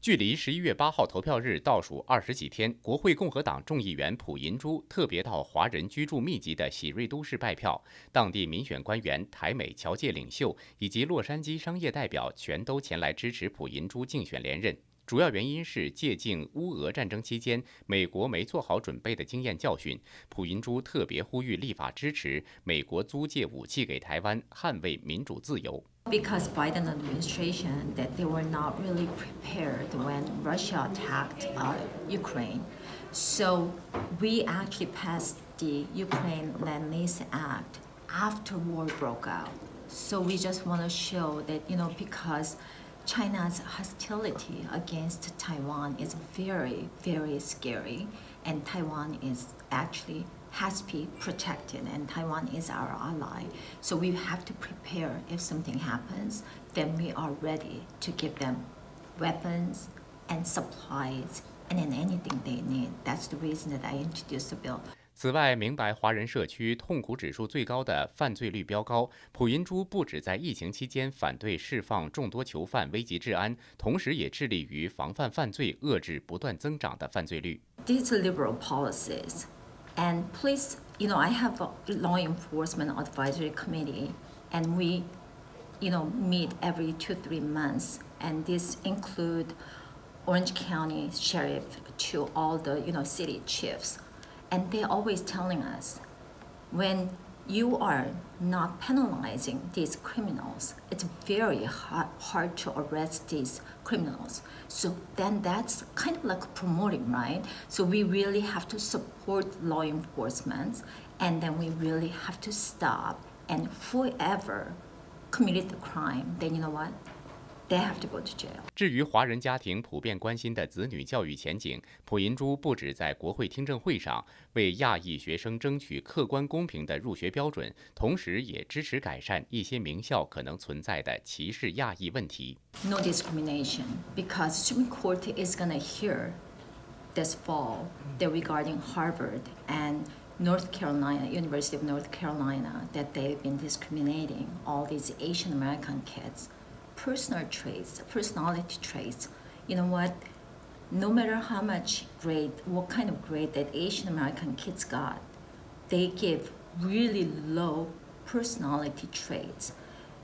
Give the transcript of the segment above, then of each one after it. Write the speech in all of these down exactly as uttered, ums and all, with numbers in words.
距离十一月八号投票日倒数二十几天，国会共和党众议员朴银珠特别到华人居住密集的喜瑞都市拜票，当地民选官员、台美侨界领袖以及洛杉矶商业代表全都前来支持朴银珠竞选连任。主要原因是借鉴乌俄战争期间美国没做好准备的经验教训，朴银珠特别呼吁立法支持美国租借武器给台湾，捍卫民主自由。 Because Biden administration that they were not really prepared when Russia attacked uh, Ukraine, so we actually passed the Ukraine Land-Lease Act after war broke out. So we just want to show that, you know, because China's hostility against Taiwan is very, very scary, and Taiwan is actually has to be protected, and Taiwan is our ally. So we have to prepare if something happens, then we are ready to give them weapons and supplies and then anything they need. That's the reason that I introduced the bill. 此外，明白华人社区痛苦指数最高的犯罪率飙高，朴银珠不止在疫情期间反对释放众多囚犯危及治安，同时也致力于防范犯罪，遏制不断增长的犯罪率。 These are liberal policies. And please, you know, I have a law enforcement advisory committee, and we, you know, meet every two, three months. And this include Orange County Sheriff to all the, you know, city chiefs. And they're always telling us, when you are not penalizing these criminals, it's very hard, hard to arrest these criminals. So then that's kind of like promoting, right? So we really have to support law enforcement, and then we really have to stop. And whoever committed the crime, then you know what? They have to go to jail. 至于华人家庭普遍关心的子女教育前景，朴银珠不止在国会听证会上为亚裔学生争取客观公平的入学标准，同时也支持改善一些名校可能存在的歧视亚裔问题。 No discrimination, because Supreme Court is going to hear this fall that regarding Harvard and North Carolina, University of North Carolina, that they've been discriminating all these Asian American kids. Personal traits, personality traits, you know what, no matter how much grade, what kind of grade that Asian American kids got, they give really low personality traits.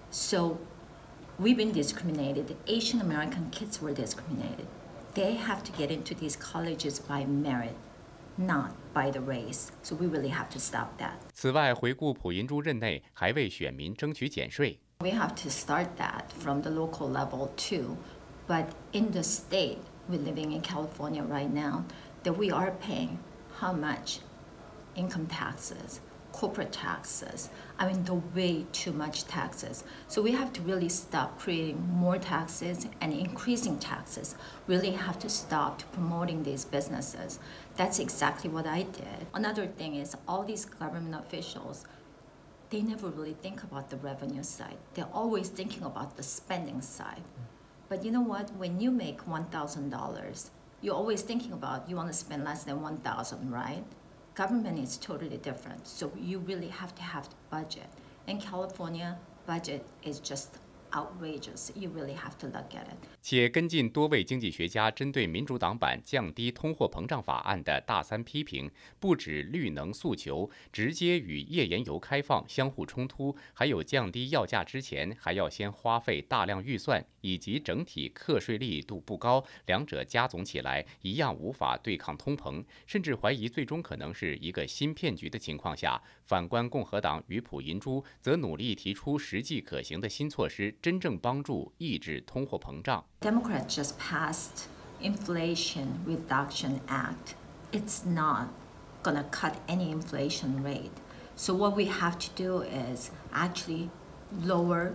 So we've been discriminated. Asian American kids were discriminated. They have to get into these colleges by merit, not by the race. So we really have to stop that. 此外，回顾朴银珠任内，还为选民争取减税。 We have to start that from the local level too. But in the state, we're living in California right now, that we are paying how much? Income taxes, corporate taxes. I mean, the way too much taxes. So we have to really stop creating more taxes and increasing taxes. Really have to stop promoting these businesses. That's exactly what I did. Another thing is all these government officials, they never really think about the revenue side. They're always thinking about the spending side. But you know what? When you make one thousand dollars, you're always thinking about you want to spend less than one thousand dollars, right? Government is totally different. So you really have to have the budget. In California, budget is just outrageous. You really have to look at it. 且跟进多位经济学家针对民主党版降低通货膨胀法案的大三批评，不止绿能诉求直接与页岩油开放相互冲突，还有降低药价之前还要先花费大量预算，以及整体课税力度不高，两者加总起来一样无法对抗通膨，甚至怀疑最终可能是一个新骗局的情况下，反观共和党与朴银珠则努力提出实际可行的新措施，真正帮助抑制通货膨胀。 Democrats just passed Inflation Reduction Act. It's not gonna cut any inflation rate. So what we have to do is actually lower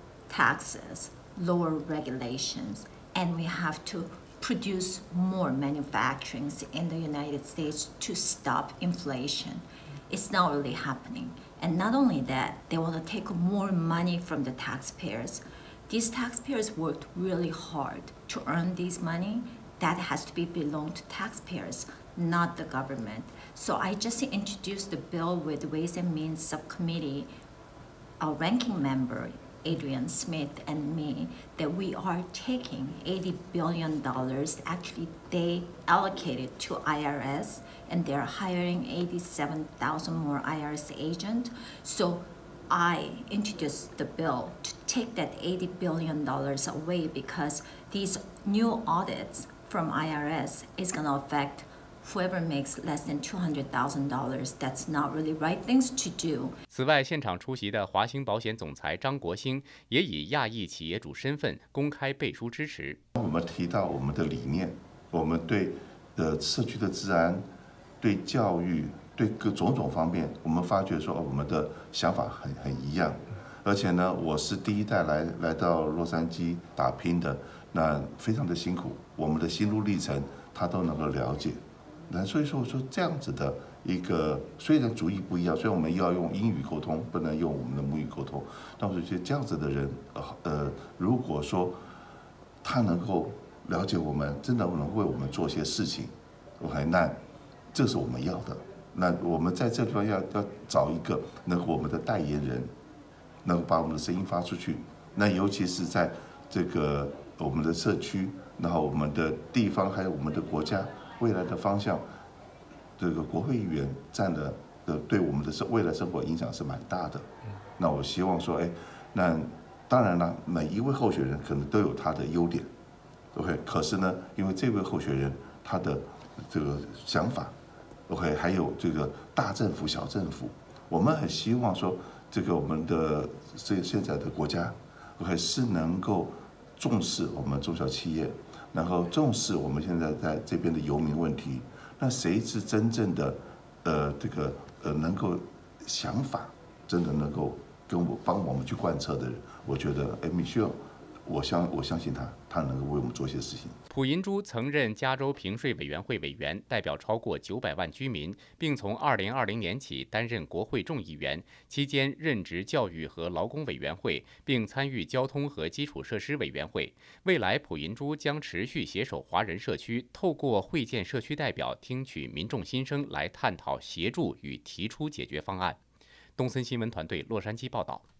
taxes, lower regulations, and we have to produce more manufacturing in the United States to stop inflation. It's not really happening. And not only that, they want to take more money from the taxpayers. These taxpayers worked really hard to earn this money. That has to be belong to taxpayers, not the government. So I just introduced the bill with Ways and Means Subcommittee, our ranking member, Adrian Smith and me that we are taking eighty billion dollars. Actually, they allocated to I R S, and they're hiring eighty-seven thousand more I R S agents. So I introduced the bill to take that eighty billion dollars away because these new audits from I R S is going to affect whoever makes less than two hundred thousand dollars. That's not really right things to do. 此外，现场出席的华兴保险总裁张国兴也以亚裔企业主身份公开背书支持。 我们提到我们的理念，我们对呃社区的治安、对教育、对各种种方面，我们发觉说我们的想法很很一样。而且呢，我是第一代来来到洛杉矶打拼的，那非常的辛苦，我们的心路历程他都能够了解。那所以说，我说这样子的一个，虽然主义不一样，虽然我们要用英语沟通，不能用我们的母语沟通，但我觉得这样子的人，呃，如果说他能够了解我们，真的能为我们做些事情 ，OK， 那这是我们要的。那我们在这地方要要找一个能够我们的代言人，能够把我们的声音发出去。那尤其是在这个我们的社区，然后我们的地方，还有我们的国家。未来的方向，这个国会议员占的的对我们的生未来生活影响是蛮大的。那我希望说，哎，那当然了，每一位候选人可能都有他的优点 ，OK。可是呢，因为这位候选人他的这个想法 ，OK， 还有这个大政府、小政府，我们很希望说，这个我们的这现在的国家 ，OK， 是能够重视我们中小企业。然后重视我们现在在这边的游民问题，那谁是真正的，呃，这个呃能够想法真的能够跟我帮我们去贯彻的人，我觉得，哎 ，Michelle， 我相我相信他，他能够为我们做些事情。 朴银珠曾任加州评税委员会委员，代表超过九百万居民，并从二零二零年起担任国会众议员，期间任职教育和劳工委员会，并参与交通和基础设施委员会。未来，朴银珠将持续携手华人社区，透过会见社区代表，听取民众心声，来探讨、协助与提出解决方案。东森新闻团队洛杉矶报道。